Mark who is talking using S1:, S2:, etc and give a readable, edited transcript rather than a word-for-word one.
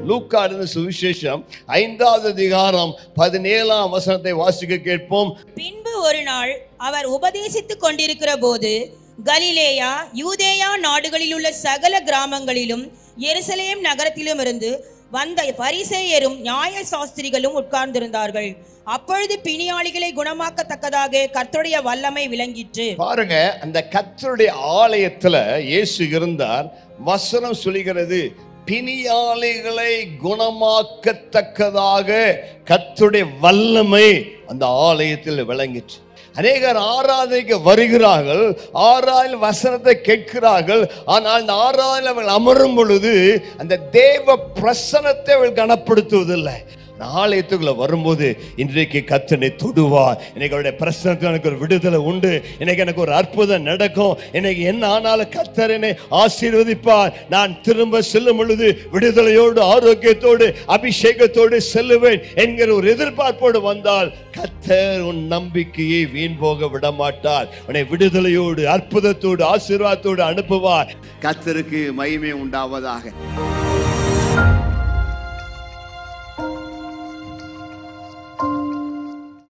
S1: லூக்கா எழுதின சுவிசேஷம் 5வது அதிகாரம் 17ஆம் வசனத்தை வாசிக்க கேட்போம்.
S2: பின்பு ஒரு நாள் அவர் உபதேசித்துக் கொண்டிருக்கிற போது கலிலேயா யூதேயா நாடுகளில் உள்ள சகல கிராமங்களிலும் எருசலேம் நகரத்திலும் இருந்து வந்த பரிசேயரும் நியாய சாஸ்திரிகளும் உட்கார்ந்திருந்தார்கள். அப்பொழுது பிணியாளிகளை குணமாக்கத்தக்கதாக கர்த்தருடைய வல்லமை விளங்கிற்று.
S1: பாருங்க, அந்த கர்த்தருடைய ஆலயத்துல இயேசு இருந்தார். வசனம் சொல்கிறது, பிணியாளிகளை குணமாக்கத்தக்கதாக கர்த்தருடைய வல்லமை அந்த ஆலயத்தில் விளங்கிற்று. அநேகர் ஆராதனைக்கு வருகிறார்கள், ஆராதனை வசனத்தை கேட்கிறார்கள். ஆனால் அந்த ஆராதனை அவர்கள் அமரும் பொழுது அந்த தேவ பிரசன்னத்தை அவர்கள் கனப்படுத்துவதில்லை. ஆலயத்துக்குள்ள வரும்போது இன்றைக்கு கர்த்தனை தொடுவார், இன்னைக்கு அவருடைய பிரசன்னத்தில் எனக்கு ஒரு விடுதலை உண்டு, இன்னைக்கு எனக்கு ஒரு அற்புதம் நடக்கும், இன்னைக்கு என்ன ஆனாலும் கர்த்தர் என்னை ஆசீர்வதிப்பார், நான் திரும்ப செல்லும் பொழுது விடுதலையோடு ஆரோக்கியத்தோடு அபிஷேகத்தோடு செல்லுவேன் என்கிற ஒரு எதிர்பார்ப்போடு வந்தால் கர்த்தர் உன் நம்பிக்கையை வீண் போக விட மாட்டார். உன்னை விடுதலையோடு அற்புதத்தோடு ஆசீர்வாதத்தோடு அனுப்புவார். கர்த்தருக்கு மகிமை உண்டாவதாக.